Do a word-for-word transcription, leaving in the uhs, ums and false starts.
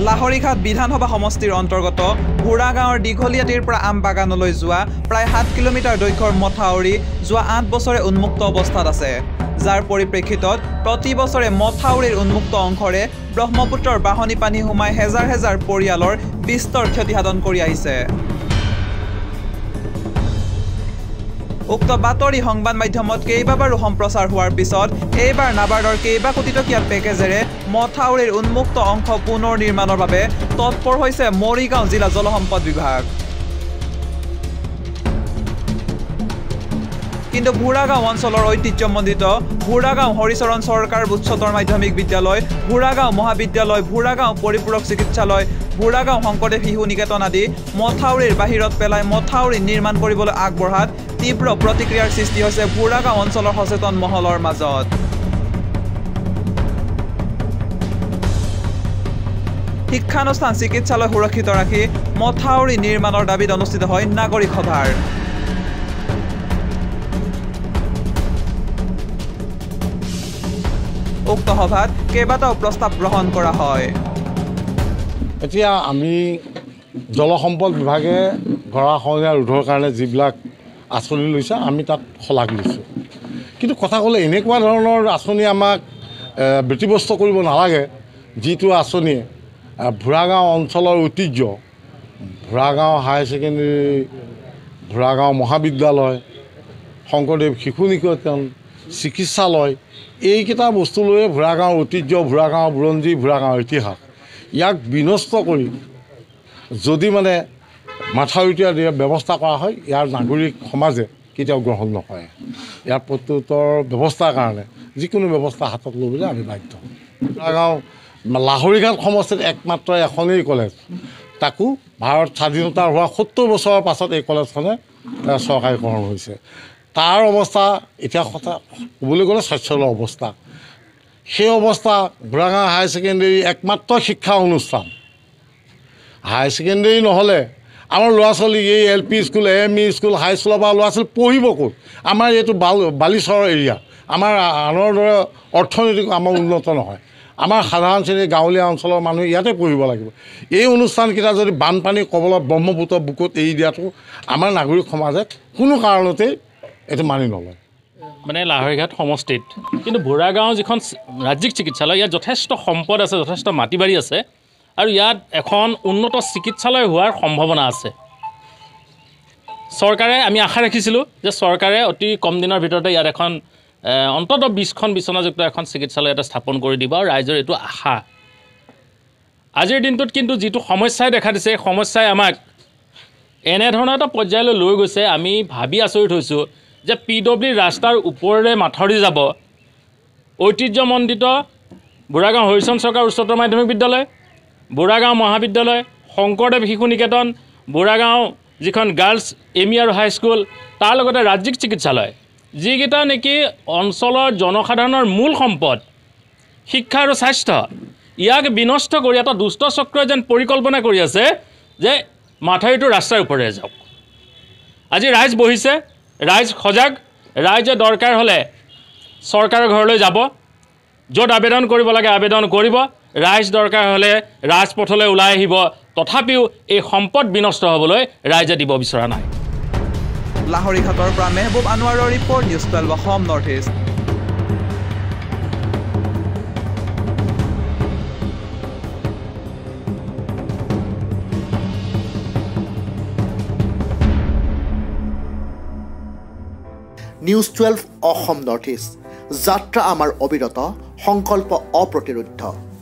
লাহৰীঘাট বিধানসভা সমষ্টিৰ অন্তৰ্গত বুঢ়া গাঁৱৰ দীঘলীয়াটিৰ পৰা আমবাগানলৈ যোৱা প্ৰায় সাত কিলোমিটাৰ দৈৰ্ঘ্যৰ মথাউৰি যোৱা আঠ বছৰে উন্মুক্ত অৱস্থাত আছে, যাৰ পৰিপ্ৰেক্ষিতত প্ৰতি বছৰে মথাউৰিৰ উন্মুক্ত অংশৰে ব্ৰহ্মপুত্ৰৰ বাহনী পানী সোমাই হেজাৰ হেজাৰ পৰিয়ালৰ বিস্তৰ ক্ষতিসাধন কৰি আহিছে। উক্ত বাতৰি সংবাদ মাধ্যমত কেইবাবাৰো সম্প্ৰচাৰ হোৱাৰ পিছত এইবাৰ নাবাৰ্ডৰ কেইবা কোটি টকীয়া পেকেজেৰে মথাউৰিৰ উন্মুক্ত অংশ পুনৰ নিৰ্মাণৰ বাবে তৎপৰ হৈছে মৰিগাঁও জিলা জলসম্পদ বিভাগ। কিন্তু বুঢ়াগাঁও অঞ্চলৰ ঐতিহ্যমণ্ডিত বুঢ়াগাঁও হৰিচৰণ চৰকাৰ উচ্চতৰ মাধ্যমিক বিদ্যালয়, বুঢ়াগাঁও মহাবিদ্যালয়, বুঢ়াগাঁও পৰিপূৰক চিকিৎসালয়, বুঢ়াগাঁও শংকৰদেৱ শিশু নিকেতন আদি মথাউৰিৰ বাহিৰত পেলাই মথাউৰি নিৰ্মাণ কৰিবলৈ আগবঢ়াত তীব্ৰ প্ৰতিক্ৰিয়াৰ সৃষ্টি হৈছে বুঢ়াগাঁও অঞ্চলৰ সচেতন মহলৰ মাজত। শিক্ষানুষ্ঠান চিকিৎসালয় সুৰক্ষিত ৰাখি মথাউৰি নিৰ্মাণৰ দাবীত অনুষ্ঠিত হয় নাগৰিক সভাৰ। উক্ত সভাত কেইবাটাও প্ৰস্তাৱ গ্ৰহণ কৰা হয়। এতিয়া আমি জলসম্পদ বিভাগে গৰাখহনীয়া ৰোধৰ কাৰণে যিবিলাক আঁচনি লৈছে আমি তাত শলাগ লৈছোঁ, কিন্তু কথা ক'লে এনেকুৱা ধৰণৰ আঁচনি আমাক ব্যতিব্যস্ত কৰিব নালাগে, যিটো আঁচনিয়ে বুঢ়াগাঁও অঞ্চলৰ ঐতিহ্য, বুঢ়াগাঁও হায়াৰ ছেকেণ্ডেৰী, বুঢ়াগাঁও মহাবিদ্যালয়, শংকৰদেৱ শিশু নিকেতন, চিকিৎসালয়, এইকেইটা বস্তু লৈ বুঢ়াগাঁৱৰ ঐতিহ্য, বুঢ়াগাঁৱৰ বুৰঞ্জী, বুঢ়াগাঁৱৰ ইতিহাস, ইয়াক বিনষ্ট কৰি যদি মানে মাথাউৰিটো দিয়াৰ ব্যৱস্থা কৰা হয়, ইয়াৰ নাগৰিক সমাজে কেতিয়াও গ্ৰহণ নকৰে। ইয়াৰ প্ৰত্যুত্তৰ ব্যৱস্থাৰ কাৰণে যিকোনো ব্যৱস্থা হাতত ল'বলৈ আমি বাধ্য। বুঢ়াগাঁও লাহৰীঘাট সমষ্টিত একমাত্ৰ এখনেই কলেজ, তাকো ভাৰত স্বাধীনতা হোৱা সত্তৰ বছৰৰ পাছত এই কলেজখনে চৰকাৰীকৰণ হৈছে। তাৰ অৱস্থা এতিয়া কথা ক'বলৈ গ'লে স্বচ্ছলৰ অৱস্থা। সেই অৱস্থা বুঢ়াগাঁও হায়াৰ ছেকেণ্ডেৰী একমাত্ৰ শিক্ষা অনুষ্ঠান। হায়াৰ ছেকেণ্ডেৰী নহ'লে আমাৰ ল'ৰা ছোৱালী এই L P school, M E school, high স্কুলৰ পৰা ল'ৰা ছোৱালী পঢ়িব ক'ত? আমাৰ এইটো বাল বালিচৰ এৰিয়া, আমাৰ আনৰ দৰে অৰ্থনৈতিক আমাৰ উন্নত নহয়। আমাৰ সাধাৰণ শ্ৰেণীৰ গাঁৱলীয়া অঞ্চলৰ মানুহ ইয়াতে পঢ়িব লাগিব। এই অনুষ্ঠানকেইটা যদি বানপানীৰ কবলত ব্ৰহ্মপুত্ৰৰ বুকুত এৰি দিয়াটো আমাৰ নাগৰিক সমাজে কোনো কাৰণতেই এইটো মানি নলয়। মানে লাহৰীঘাট সমষ্টিত কিন্তু বুঢ়াগাঁও যিখন ৰাজ্যিক চিকিৎসালয়, ইয়াত যথেষ্ট সম্পদ আছে, যথেষ্ট মাটি বাৰী আছে, আৰু ইয়াত এখন উন্নত চিকিৎসালয় হোৱাৰ সম্ভাৱনা আছে। চৰকাৰে আমি আশা ৰাখিছিলোঁ যে চৰকাৰে অতি কম দিনৰ ভিতৰতে ইয়াত এখন অন্ততঃ বিছখন বিচনাযুক্ত এখন চিকিৎসালয় এটা স্থাপন কৰি দিব, আৰু ৰাইজৰ এইটো আশা। আজিৰ দিনটোত কিন্তু যিটো সমস্যাই দেখা দিছে, এই সমস্যাই আমাক এনেধৰণৰ এটা পৰ্যায়লৈ লৈ গৈছে। আমি ভাবি আচৰিত হৈছোঁ যে পি ডব্লিউ ৰাস্তাৰ ওপৰেৰে মাথাউৰি যাব, ঐতিহ্যমণ্ডিত বুঢ়াগাঁও হৰিচৰণ চৰকাৰ উচ্চতৰ মাধ্যমিক বিদ্যালয়, বুঢ়াগাঁও মহাবিদ্যালয়, শংকৰদেৱ শিশু নিকেতন, বুঢ়াগাঁও যিখন গাৰ্লছ এম ই আৰু হাইস্কুল, তাৰ লগতে ৰাজ্যিক চিকিৎসালয়, যিকেইটা নেকি অঞ্চলৰ জনসাধাৰণৰ মূল সম্পদ, শিক্ষা আৰু স্বাস্থ্য, ইয়াক বিনষ্ট কৰি এটা দুষ্ট চক্ৰই যেন পৰিকল্পনা কৰি আছে যে মাথাউৰিটো ৰাস্তাৰ ওপৰেৰে যাওক। আজি ৰাইজ বহিছে, ৰাইজ সজাগ, ৰাইজে দৰকাৰ হ'লে চৰকাৰৰ ঘৰলৈ যাব, য'ত আবেদন কৰিব লাগে আবেদন কৰিব, ৰাইজ দৰকাৰ হ'লে ৰাজপথলৈ ওলাই আহিব। তথাপিও এই সম্পদ বিনষ্ট হ'বলৈ ৰাইজে দিব বিচৰা নাই। লাহৰীঘাটৰ পৰা মেহবুব আনোৱাৰৰ report, news twelve Assam north east. News twelve Assam north east, যাত্ৰা আমাৰ অবিৰত, সংকল্প অপ্ৰতিৰোধ্য।